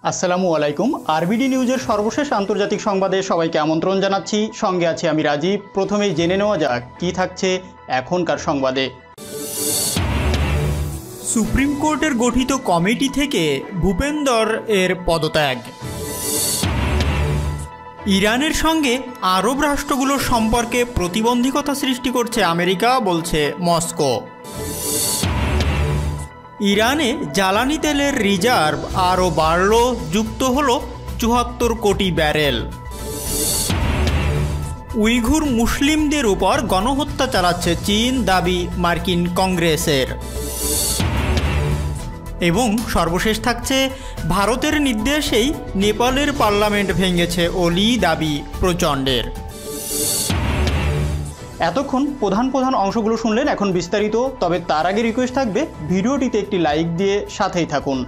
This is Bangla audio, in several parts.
আসসালামু আলাইকুম। আরবিডি নিউজের সর্বশেষ আন্তর্জাতিক সংবাদে সবাইকে আমন্ত্রণ জানাচ্ছি। সঙ্গে আছি আমি রাজীব। প্রথমেই জেনে নেওয়া যাক কী থাকছে এখনকার সংবাদে। সুপ্রিম কোর্টের গঠিত কমিটি থেকে ভূপেন্দর এর পদত্যাগ। ইরানের সঙ্গে আরব রাষ্ট্রগুলোর সম্পর্কে প্রতিবন্ধকতা সৃষ্টি করছে আমেরিকা, বলছে মস্কো। ইরানে জ্বালানি তেলের রিজার্ভ আরও বাড়ল, যুক্ত হল ৭৪ কোটি ব্যারেল। উইঘুর মুসলিমদের উপর গণহত্যা চালাচ্ছে চীন, দাবি মার্কিন কংগ্রেসের। এবং সর্বশেষ থাকছে ভারতের নির্দেশেই নেপালের পার্লামেন্ট ভেঙেছে ওলি, দাবি প্রচণ্ডের। এতক্ষণ প্রধান অংশগুলো শুনলেন, এখন বিস্তারিত। তবে তার আগে রিকোয়েস্ট থাকবে ভিডিওটিতে একটি লাইক দিয়ে সাথেই থাকুন।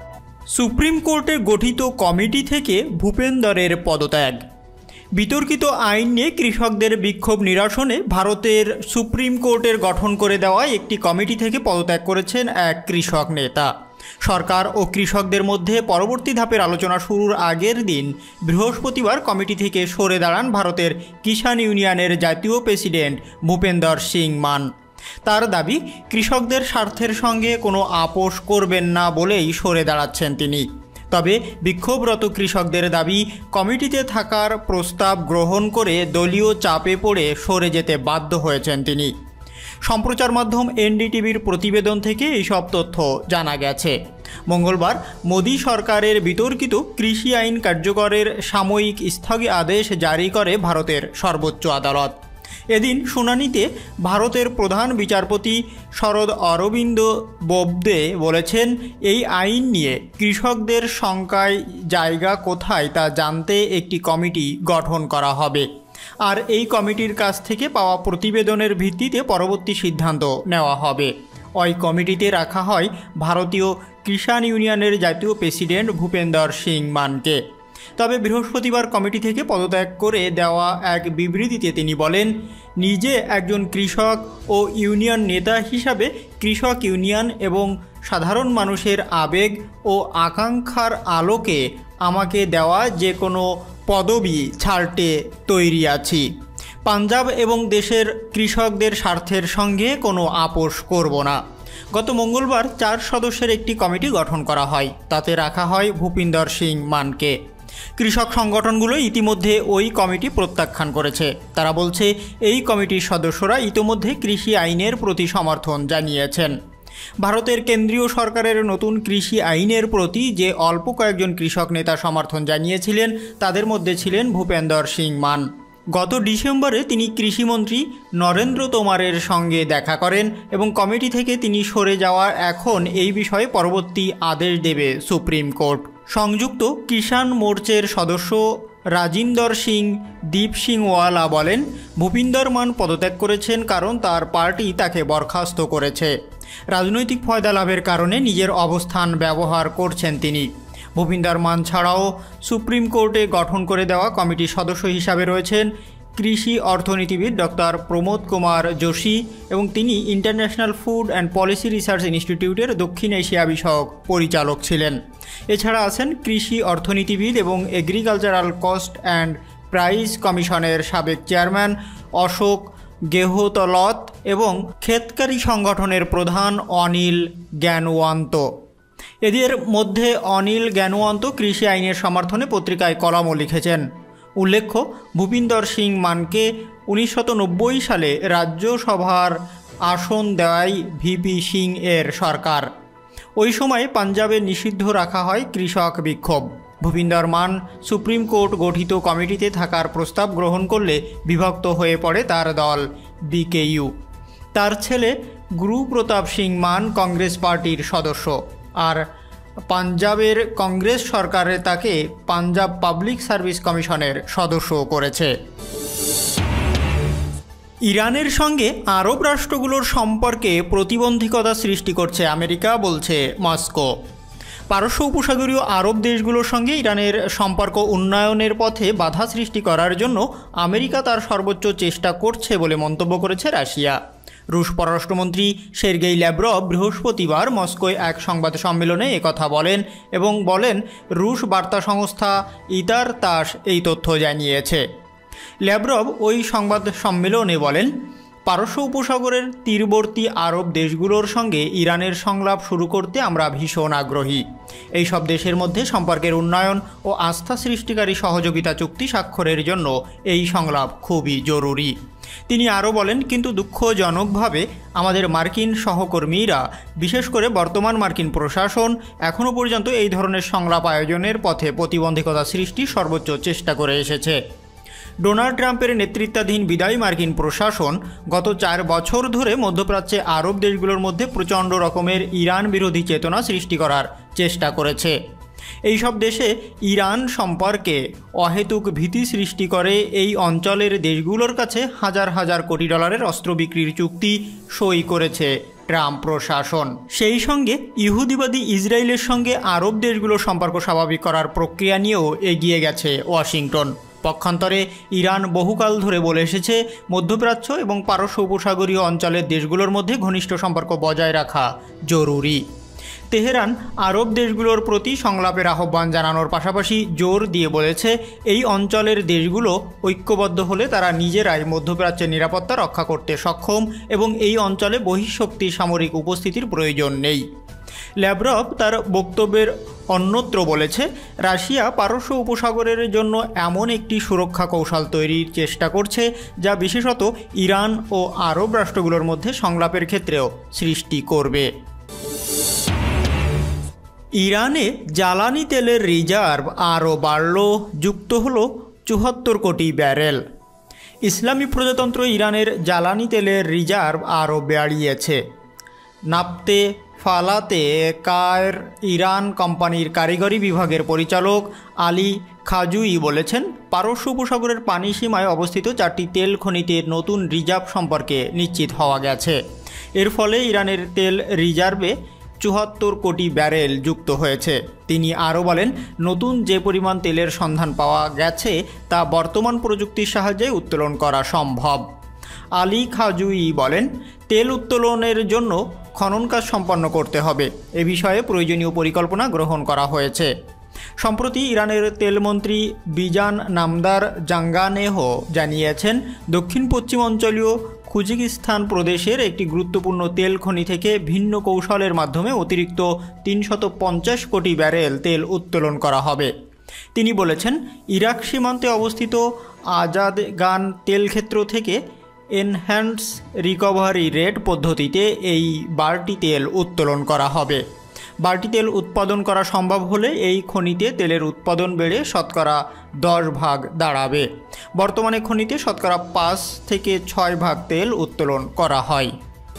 সুপ্রিম কোর্টের গঠিত কমিটি থেকে ভূপেন্দরের পদত্যাগ। বিতর্কিত আইন নিয়ে কৃষকদের বিক্ষোভ নিরসনে ভারতের সুপ্রিম কোর্টের গঠন করে দেওয়ায় একটি কমিটি থেকে পদত্যাগ করেছেন এক কৃষক নেতা। সরকার ও কৃষকদের মধ্যে পরবর্তী ধাপের আলোচনা শুরুর আগের দিন বৃহস্পতিবার কমিটি থেকে সরে দাঁড়ান ভারতের কিষাণ ইউনিয়নের জাতীয় প্রেসিডেন্ট ভূপেন্দর সিং মান। তার দাবি, কৃষকদের স্বার্থের সঙ্গে কোনো আপোষ করবেন না বলেই সরে দাঁড়াচ্ছেন তিনি। তবে বিক্ষোভরত কৃষকদের দাবি, কমিটিতে থাকার প্রস্তাব গ্রহণ করে দলীয় চাপে পড়ে সরে যেতে বাধ্য হয়েছেন তিনি। সম্প্রচার মাধ্যম এনডিটিভির প্রতিবেদন থেকে এইসব তথ্য জানা গেছে। মঙ্গলবার মোদি সরকারের বিতর্কিত কৃষি আইন কার্যকরের সাময়িক স্থগিত আদেশ জারি করে ভারতের সর্বোচ্চ আদালত। এদিন শুনানিতে ভারতের প্রধান বিচারপতি শরদ অরবিন্দ বোবদে বলেছেন, এই আইন নিয়ে কৃষকদের শঙ্কায় জায়গা কোথায় তা জানতে একটি কমিটি গঠন করা হবে, আর এই কমিটির কাছ থেকে পাওয়া প্রতিবেদনের ভিত্তিতে পরবর্তী সিদ্ধান্ত নেওয়া হবে। ওই কমিটিতে রাখা হয় ভারতীয় কিষাণ ইউনিয়নের জাতীয় প্রেসিডেন্ট ভূপেন্দর সিং মানকে। তবে বৃহস্পতিবার কমিটি থেকে পদত্যাগ করে দেওয়া এক বিবৃতিতে তিনি বলেন, নিজে একজন কৃষক ও ইউনিয়ন নেতা হিসাবে কৃষক ইউনিয়ন এবং সাধারণ মানুষের আবেগ ও আকাঙ্ক্ষার আলোকে আমাকে দেওয়া যে কোনো পদবি ছাড়তে তৈরি আছি। পাঞ্জাব এবং দেশের কৃষকদের স্বার্থের সঙ্গে কোনো আপোষ করব না। গত মঙ্গলবার ৪ সদস্যের একটি কমিটি গঠন করা হয়, তাতে রাখা হয় ভূপিন্দর সিং মানকে। কৃষক সংগঠনগুলো ইতিমধ্যে ওই কমিটি প্রত্যাখ্যান করেছে। তারা বলছে, এই কমিটির সদস্যরা ইতিমধ্যে কৃষি আইনের প্রতি সমর্থন জানিয়েছেন। ভারতের কেন্দ্রীয় সরকারের নতুন কৃষি আইনের প্রতি যে অল্প কয়েকজন কৃষক নেতা সমর্থন জানিয়েছিলেন, তাদের মধ্যে ছিলেন ভূপেন্দর সিং মান। গত ডিসেম্বরে তিনি কৃষিমন্ত্রী নরেন্দ্র তোমারের সঙ্গে দেখা করেন এবং কমিটি থেকে তিনি সরে যাওয়ার এখন এই বিষয়ে পরবর্তী আদেশ দেবে সুপ্রিম কোর্ট। সংযুক্ত কিষাণ মোর্চার সদস্য রাজিন্দর সিং দীপ সিং ওয়ালা বলেন, ভূপিন্দর মান পদত্যাগ করেছেন কারণ তার পার্টি তাকে বরখাস্ত করেছে। রাজনৈতিক ফায়দা লাভের কারণে নিজের অবস্থান ব্যবহার করছেন তিনি। ভূপিন্দর মান ছাড়াও সুপ্রিম কোর্টে গঠন করে দেওয়া কমিটির সদস্য হিসাবে রয়েছেন কৃষি অর্থনীতিবিদ ডক্টর প্রমোদ কুমার যোশী এবং তিনি international food and policy research ইনস্টিটিউটের দক্ষিণ এশিয়া বিষয়ক পরিচালক ছিলেন। এছাড়া আছেন কৃষি অর্থনীতিবিদ এবং এগ্রিকালচারাল কস্ট অ্যান্ড প্রাইস কমিশনের সাবেক চেয়ারম্যান অশোক গেহতলত এবং ক্ষেতকারী সংগঠনের প্রধান অনিল জ্ঞানওয়ান্ত। এদের মধ্যে অনিল জ্ঞানওয়ান্ত কৃষি আইনের সমর্থনে পত্রিকায় কলামও লিখেছেন। উল্লেখ্য, ভূপিন্দর সিং মানকে 1990 সালে রাজ্যসভার আসন দেওয়াই ভিপি সিং এর সরকার। ওই সময় পাঞ্জাবে নিষিদ্ধ রাখা হয় কৃষক বিক্ষোভ। ভূপিন্দর মান সুপ্রিম কোর্ট গঠিত কমিটিতে থাকার প্রস্তাব গ্রহণ করলে বিভক্ত হয়ে পড়ে তার দল বিকেইউ। তার ছেলে গুরু প্রতাপ সিং মান কংগ্রেস পার্টির সদস্য, আর পাঞ্জাবের কংগ্রেস সরকারে তাকে পাঞ্জাব পাবলিক সার্ভিস কমিশনের সদস্য করেছে। ইরানের সঙ্গে আরব রাষ্ট্রগুলোর সম্পর্কে প্রতিবন্ধকতা সৃষ্টি করছে আমেরিকা, বলছে মস্কো। পারস্য উপসাগরীয় আরব দেশগুলোর সঙ্গে ইরানের সম্পর্ক উন্নয়নের পথে বাধা সৃষ্টি করার জন্য আমেরিকা তার সর্বোচ্চ চেষ্টা করছে বলে মন্তব্য করেছে রাশিয়া। রুশ পররাষ্ট্রমন্ত্রী সের্গেই ল্যাভরভ বৃহস্পতিবার মস্কোয় এক সংবাদ সম্মেলনে একথা বলেন এবং বলেন রুশ বার্তা সংস্থা ইতার তাস এই তথ্য জানিয়েছে। ল্যাভরভ ওই সংবাদ সম্মেলনে বলেন, পারস্য উপসাগরের তীরবর্তী আরব দেশগুলোর সঙ্গে ইরানের সংলাপ শুরু করতে আমরা ভীষণ আগ্রহী। এই সব দেশের মধ্যে সম্পর্কের উন্নয়ন ও আস্থা সৃষ্টিকারী সহযোগিতা চুক্তি স্বাক্ষরের জন্য এই সংলাপ খুবই জরুরি। তিনি আরও বলেন, কিন্তু দুঃখজনকভাবে আমাদের মার্কিন সহকর্মীরা, বিশেষ করে বর্তমান মার্কিন প্রশাসন, এখনও পর্যন্ত এই ধরনের সংলাপ আয়োজনের পথে প্রতিবন্ধকতা সৃষ্টির সর্বোচ্চ চেষ্টা করে এসেছে। ডোনাল্ড ট্রাম্পের নেতৃত্বাধীন বিদায়ী মার্কিন প্রশাসন গত 4 বছর ধরে মধ্যপ্রাচ্যে আরব দেশগুলোর মধ্যে প্রচণ্ড রকমের ইরান বিরোধী চেতনা সৃষ্টি করার চেষ্টা করেছে। এই সব দেশে ইরান সম্পর্কে অহেতুক ভীতি সৃষ্টি করে এই অঞ্চলের দেশগুলোর কাছে হাজার হাজার কোটি ডলারের অস্ত্র বিক্রির চুক্তি সই করেছে ট্রাম্প প্রশাসন। সেই সঙ্গে ইহুদিবাদী ইসরায়েলের সঙ্গে আরব দেশগুলোর সম্পর্ক স্বাভাবিক করার প্রক্রিয়া নিয়েও এগিয়ে গেছে ওয়াশিংটন। পক্ষান্তরে ইরান বহুকাল ধরে বলে এসেছে মধ্যপ্রাচ্য এবং পারস্য উপসাগরীয় অঞ্চলের দেশগুলোর মধ্যে ঘনিষ্ঠ সম্পর্ক বজায় রাখা জরুরি। তেহরান আরব দেশগুলোর প্রতি সংলাপের আহ্বান জানানোর পাশাপাশি জোর দিয়ে বলেছে এই অঞ্চলের দেশগুলো ঐক্যবদ্ধ হলে তারা নিজেরাই মধ্যপ্রাচ্যের নিরাপত্তা রক্ষা করতে সক্ষম এবং এই অঞ্চলে বহিঃশক্তি সামরিক উপস্থিতির প্রয়োজন নেই। ল্যাভরভ তার বক্তব্যের অন্যত্র বলেছে, রাশিয়া পারস্য উপসাগরের জন্য এমন একটি সুরক্ষা কৌশল তৈরির চেষ্টা করছে যা বিশেষত ইরান ও আরব রাষ্ট্রগুলোর মধ্যে সংলাপের ক্ষেত্রেও সৃষ্টি করবে। ইরানে জ্বালানি তেলের রিজার্ভ আরও বাড়ল, যুক্ত হলো 74 কোটি ব্যারেল। ইসলামী প্রজাতন্ত্র ইরানের জ্বালানি তেলের রিজার্ভ আরও বাড়িয়েছে। নাফতে ফালাতে কায়ের ইরান কোম্পানির কারিগরি বিভাগের পরিচালক আলী খাজুই বলেছেন, পারস্য উপসাগরের পানি সীমায় অবস্থিত 4টি তেল খনিতে নতুন রিজার্ভ সম্পর্কে নিশ্চিত হওয়া গেছে। এর ফলে ইরানের তেল রিজার্ভে 74 কোটি ব্যারেল যুক্ত হয়েছে। তিনি আরও বলেন, নতুন যে পরিমাণ তেলের সন্ধান পাওয়া গেছে তা বর্তমান প্রযুক্তির সাহায্যে উত্তোলন করা সম্ভব। আলী খাজুই বলেন, তেল উত্তোলনের জন্য খনন কাজ সম্পন্ন করতে হবে। এ বিষয়ে প্রয়োজনীয় পরিকল্পনা গ্রহণ করা হয়েছে। সম্প্রতি ইরানের তেলমন্ত্রী বিজান নামদার জাঙ্গানেহ জানিয়েছেন, দক্ষিণ পশ্চিম অঞ্চলীয় খুজিকিস্তান প্রদেশের একটি গুরুত্বপূর্ণ তেল খনি থেকে ভিন্ন কৌশলের মাধ্যমে অতিরিক্ত 350 কোটি ব্যারেল তেল উত্তোলন করা হবে। তিনি বলেছেন, ইরাক সীমান্তে অবস্থিত আজাদগান তেলক্ষেত্র থেকে এনহ্যান্স রিকভারি রেট পদ্ধতিতে এই বাড়তি তেল উত্তোলন করা হবে। বাড়তি তেল উৎপাদন করা সম্ভব হলে এই খনিতে তেলের উৎপাদন বেড়ে শতকরা 10 ভাগ দাঁড়াবে। বর্তমানে খনিতে শতকরা 5 থেকে 6 ভাগ তেল উত্তোলন করা হয়।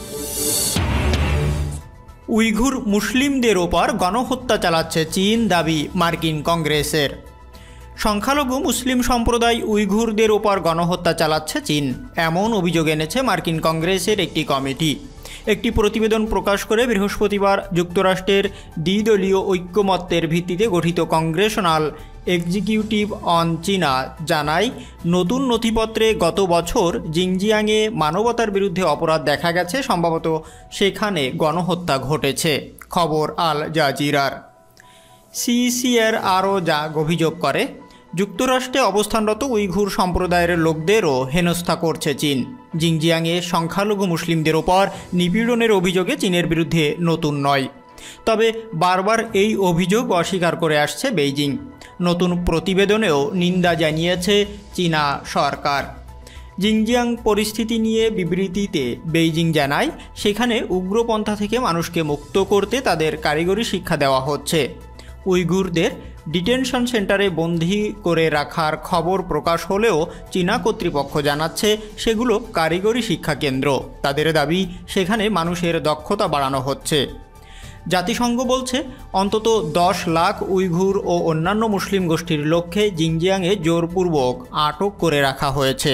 উইঘুর মুসলিমদের ওপর গণহত্যা চালাচ্ছে চীন, দাবি মার্কিন কংগ্রেসের। সংখ্যালঘু মুসলিম সম্প্রদায় উইঘুরদের ওপর গণহত্যা চালাচ্ছে চীন, এমন অভিযোগ এনেছে মার্কিন কংগ্রেসের একটি কমিটি। একটি প্রতিবেদন প্রকাশ করে বৃহস্পতিবার যুক্তরাষ্ট্রের দ্বিদলীয় ঐক্যমত্যের ভিত্তিতে গঠিত কংগ্রেশনাল এক্সিকিউটিভ অন চীনা জানায়, নতুন নথিপত্রে গত বছর জিনজিয়াংয়ে মানবতার বিরুদ্ধে অপরাধ দেখা গেছে, সম্ভবত সেখানে গণহত্যা ঘটেছে। খবর আল জাজিরার। সিসিআর আরও যা অভিযোগ করে, যুক্তরাষ্ট্রে অবস্থানরত উইঘুর সম্প্রদায়ের লোকদেরও হেনস্থা করছে চীন। জিনজিয়াংয়ে সংখ্যালঘু মুসলিমদের ওপর নিপীড়নের অভিযোগে চীনের বিরুদ্ধে নতুন নয়, তবে বারবার এই অভিযোগ অস্বীকার করে আসছে বেইজিং। নতুন প্রতিবেদনেও নিন্দা জানিয়েছে চীনা সরকার। জিনজিয়াং পরিস্থিতি নিয়ে বিবৃতিতে বেইজিং জানায়, সেখানে উগ্রপন্থা থেকে মানুষকে মুক্ত করতে তাদের কারিগরি শিক্ষা দেওয়া হচ্ছে। উইঘুরদের ডিটেনশন সেন্টারে বন্দী করে রাখার খবর প্রকাশ হলেও চীনা কর্তৃপক্ষ জানাচ্ছে সেগুলো কারিগরি শিক্ষা কেন্দ্র। তাদের দাবি, সেখানে মানুষের দক্ষতা বাড়ানো হচ্ছে। জাতিসংঘ বলছে, অন্তত 10 লাখ উইঘুর ও অন্যান্য মুসলিম গোষ্ঠীর লক্ষ্যে জিনজিয়াংয়ে জোরপূর্বক আটক করে রাখা হয়েছে।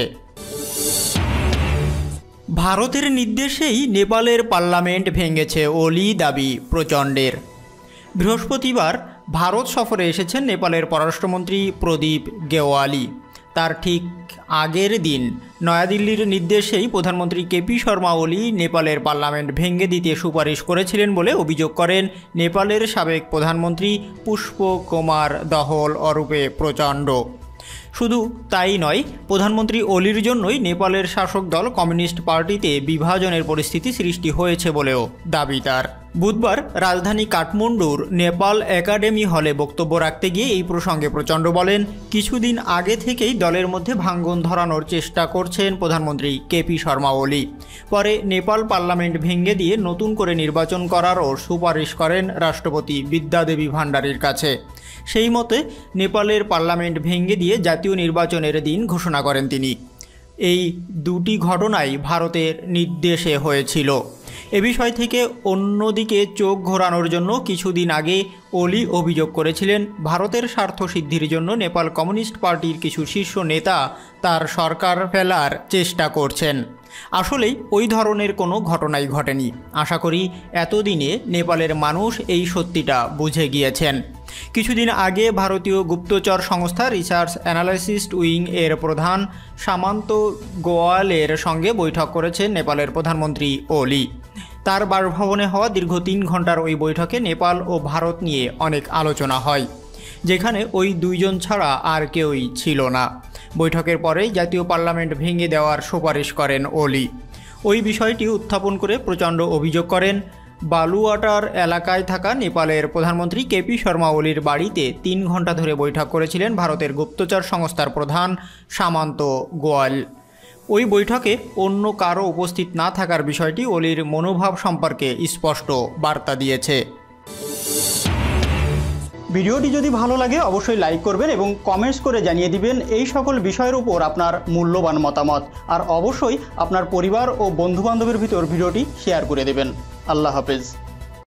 ভারতের নির্দেশেই নেপালের পার্লামেন্ট ভেঙেছে ওলি, দাবি প্রচণ্ডের। বৃহস্পতিবার ভারত সফরে এসেছেন নেপালের পররাষ্ট্রমন্ত্রী প্রদীপ গেওয়ালি। তার ঠিক আগের দিন নয়াদিল্লির নির্দেশেই প্রধানমন্ত্রী কেপি শর্মা ওলি নেপালের পার্লামেন্ট ভেঙে দিতে সুপারিশ করেছিলেন বলে অভিযোগ করেন নেপালের সাবেক প্রধানমন্ত্রী পুষ্পকুমার দহল অরূপে প্রচণ্ড। শুধু তাই নয়, প্রধানমন্ত্রী ওলির জন্যই নেপালের শাসক দল কমিউনিস্ট পার্টিতে বিভাজনের পরিস্থিতি সৃষ্টি হয়েছে বলেও দাবি তার। বুধবার রাজধানী কাঠমান্ডুর নেপাল একাডেমি হলে বক্তব্য রাখতে গিয়ে এই প্রসঙ্গে প্রচণ্ড বলেন, কিছুদিন আগে থেকেই দলের মধ্যে ভাঙন ধরানোর চেষ্টা করছেন প্রধানমন্ত্রী কেপি শর্মা ওলি। পরে নেপাল পার্লামেন্ট ভেঙে দিয়ে নতুন করে নির্বাচন করারও সুপারিশ করেন রাষ্ট্রপতি বিদ্যাদেবী ভান্ডারীর কাছে। সেই মতে নেপালের পার্লামেন্ট ভেঙে দিয়ে জাতীয় নির্বাচনের দিন ঘোষণা করেন তিনি। এই দুটি ঘটনাই ভারতের নির্দেশে হয়েছিল। এ বিষয় থেকে অন্যদিকে চোখ ঘোরানোর জন্য কিছুদিন আগে ওলি অভিযোগ করেছিলেন, ভারতের স্বার্থ সিদ্ধির জন্য নেপাল কমিউনিস্ট পার্টির কিছু শীর্ষ নেতা তার সরকার ফেলার চেষ্টা করছেন। আসলেই ওই ধরনের কোনো ঘটনাই ঘটেনি। আশা করি এতদিনে নেপালের মানুষ এই সত্যিটা বুঝে গিয়েছেন। কিছুদিন আগে ভারতীয় গুপ্তচর সংস্থা রিসার্চ অ্যানালাইসিস উইং এর প্রধান সামন্ত গোয়ালের সঙ্গে বৈঠক করেছেন নেপালের প্রধানমন্ত্রী ওলি। তার বাসভবনে হওয়া দীর্ঘ 3 ঘন্টার ওই বৈঠকে নেপাল ও ভারত নিয়ে অনেক আলোচনা হয়, যেখানে ওই দুইজন ছাড়া আর কেউই ছিল না। বৈঠকের পরেই জাতীয় পার্লামেন্ট ভেঙে দেওয়ার সুপারিশ করেন ওলি। ওই বিষয়টি উত্থাপন করে প্রচণ্ড অভিযোগ করেন, বালুয়াটার এলাকায় থাকা নেপালের প্রধানমন্ত্রী কেপি শর্মা ওলির বাড়িতে 3 ঘন্টা ধরে বৈঠক করেছিলেন ভারতের গুপ্তচর সংস্থার প্রধান সামন্ত গোয়াল। ওই বৈঠকে অন্য কারো উপস্থিত না থাকার বিষয়টি ওলির মনোভাব সম্পর্কে স্পষ্ট বার্তা দিয়েছে। ভিডিওটি যদি ভালো লাগে অবশ্যই লাইক করবেন এবং কমেন্টস করে জানিয়ে দিবেন এই সকল বিষয়ের উপর আপনার মূল্যবান মতামত। আর অবশ্যই আপনার পরিবার ও বন্ধুবান্ধবের ভিতর ভিডিওটি শেয়ার করে দেবেন। আল্লাহ হাফেজ।